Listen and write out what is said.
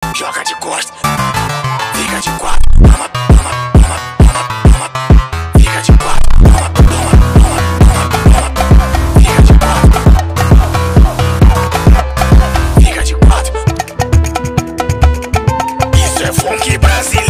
joga de costa, fica de quatro, toma, toma, toma, toma, toma, fica de quatro, toma, toma, toma, toma, toma, fica de quatro, fica de quatro. Isso é funk brasileiro.